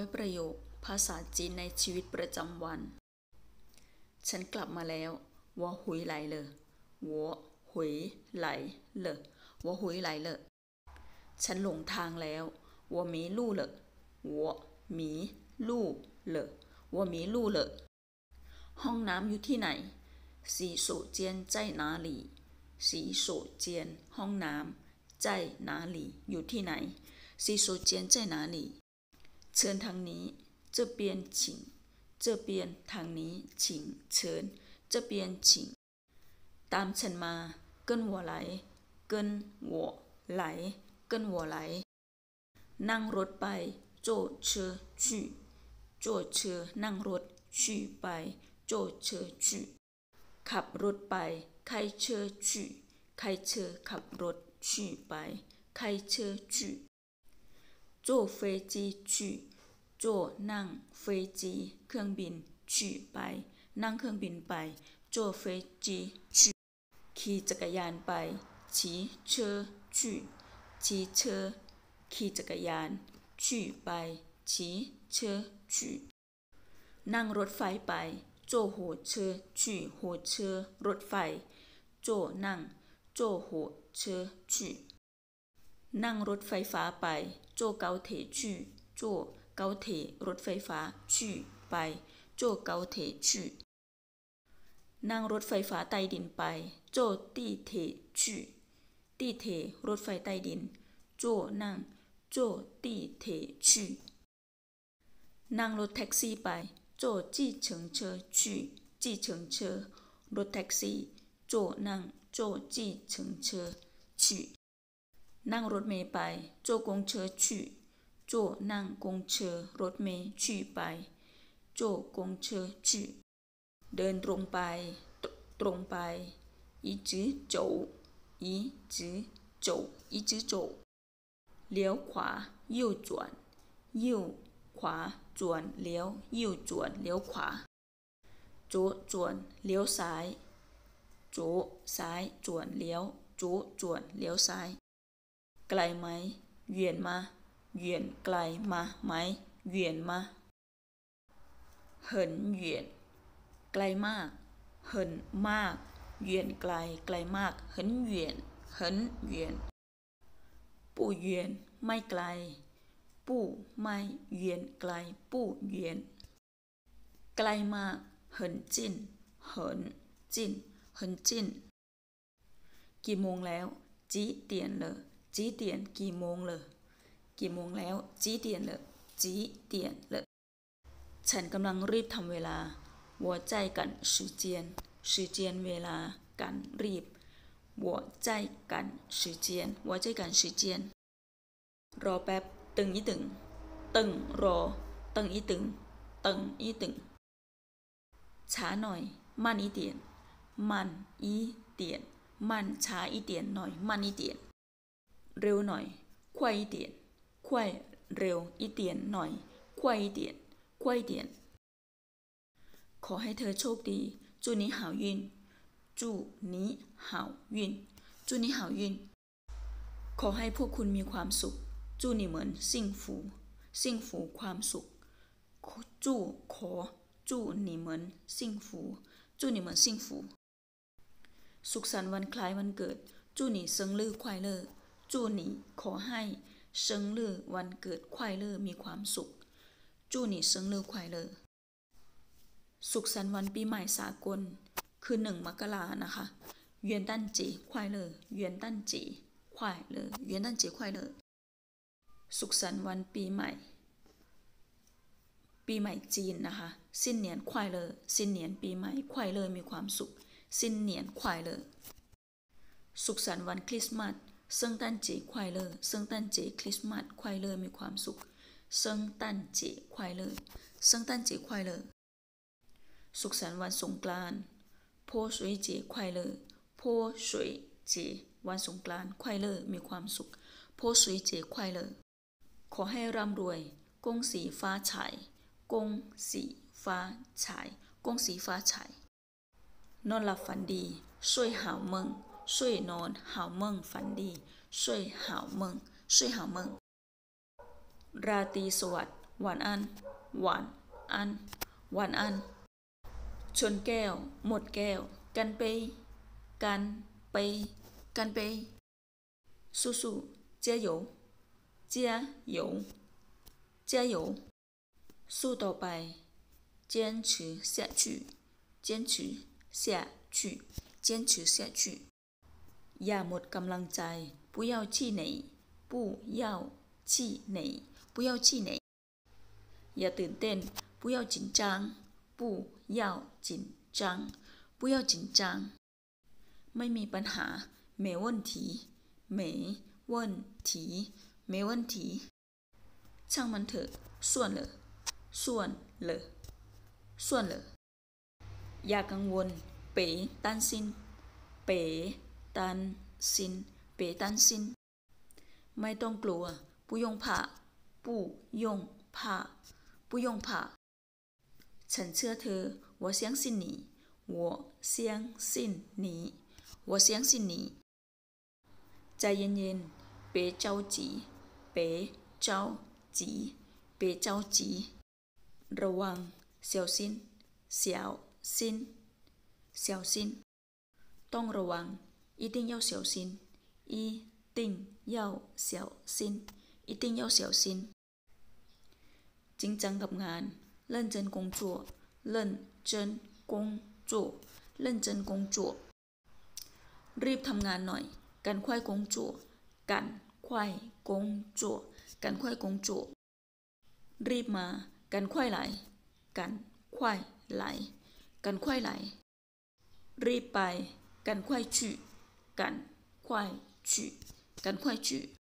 ประโยคภาษาจีนในชีวิตประจำวันฉันกลับมาแล้ว我回来了我回来了我回来了ฉันหลงทางแล้ว我迷路了我迷路了我迷路了ห้องน้ำอยู่ที่ไหน洗手间在哪里洗手间ห้องน้ำ在哪里อยู่ที่ไหน洗手间在哪里เชิญทางนี้这边请这边ทางนี้请เชิญ这边请ตามฉันมา跟我来跟我来跟我来นั่งรถไป坐车去坐车นั่งรถ去ไป坐车去ขับรถไป开车去开车ขับรถ去ไป开车去坐飞机去坐นั่ง飞机เครื่องบิน去ไปนั่งเครื่องบินไป坐飞机去ขี่จักรยานไป骑车去骑车ขี่จักรยาน去ไป骑车去นั่งรถไฟไป坐火车去火车รถไฟ坐นั่ง坐火车去นั่งรถไฟฟ้าไป坐高铁去坐高铁รถไฟฟ้า去ไป坐高铁去นั่งรถไฟฟ้าใต้ดินไป坐地铁去地铁รถไฟใต้ดิน坐นั่ง坐地铁去นั่งรถแท็กซี่ไป坐计程车去计程车รถแท็กซี่坐นั่ง坐计程车去นั่งรถเมล์ไป坐公车去坐นั่ง公车รถเมล์去ไป坐公车去เดินตรงไปตรงไป一直走一直走一直走เลี้ยวขวา右转右ขวาจวนเลี้ยว右转เลี้ยวขวา左转เลี้ยวซ้าย左ซ้ายจวนเลี้ยว左转เลี้ยวซ้ายไกลไหม远吗远ไกลมาไหม远吗很远ไกลมาก很มาก远ไกลไกลมาก很远很远不远ไม่ไกล不ไม่远ไกล不远ไกลมาก很近很近很近กี่โมงแล้ว几点了几点กี่โมง了กี่โมงแล้ว几点了几点了ฉันกำลังรีบทำเวลา我在赶时间时间เวลา赶รีบ我在赶时间我在赶时间รอแป๊บตึงอีตึงตึงรอตึงอีตึงตึงอีตึงช้าหน่อย慢一点慢一点慢ช้า一点หน่อย慢一点เร็วหน่อย快一点快เร็ว一点หน่อย快一点快一点ขอให้เธอโชคดี祝你好运祝你好运祝你好运ขอให้พวกคุณมีความสุข祝你们幸福幸福ความสุข祝ขอ祝你们幸福祝你们幸福สุขสันต์วันคล้ายวันเกิด祝你生日快乐祝你ขอให้生日วันเกิด快乐มีความสุข祝你生日快乐สุขสันต์วันปีใหม่สากลคือ1 มกราคมนะคะ元旦节快乐元旦节快乐元旦节快乐สุขสันต์วันปีใหม่จีนนะคะ新年快乐新年ปีใหม่快乐มีความสุข新年快乐สุขสันต์วันคริสต์มาส圣诞节快乐圣诞节คริสต์มาส快乐มีความสุข圣诞节快乐圣诞节快乐สุขสันต์วันสงกรานต์泼水节快乐泼水节วันสงกรานต์快乐มีความสุข泼水节快乐ขอให้ร่ำรวยกงสีฟ้าฉายกงสีฟ้าฉายกงสีฟ้าฉายนอนหลับฝันดี睡好梦睡นอน好梦ฝันดี睡好梦睡好梦ราตรีสวัสดิ์晚安晚安晚安ชนแก้วหมดแก้ว干杯干杯干杯สู้ๆ加油加油加油สู้ต่อไป坚持下去坚持下去坚持下去อย่าหมดกำลังใจ不要气馁不要气馁不要气馁อย่าตื่นเต้น不要紧张不要紧张不要紧张ไม่มีปัญหา没问题没问题没问题ช่างมันเถอะส่วน了ส่วน了ส่วน了อย่ากังวล别担心别担心别担心ไม่ต้องกลัว不用怕不用怕不用怕ฉันเชื่อเธอ我相信你我相信你我相信你ใจเย็นๆ别着急别着急别着急ระวัง小心小心小心ต้องระวัง一定要小心一定要小心一定要小心จริงจังกับงาน认真工作认真工作认真工作รีบทำงานหน่อย赶快工作赶快工作赶快工作รีบมา赶快来赶快来赶快来รีบไป赶快去赶快去赶快去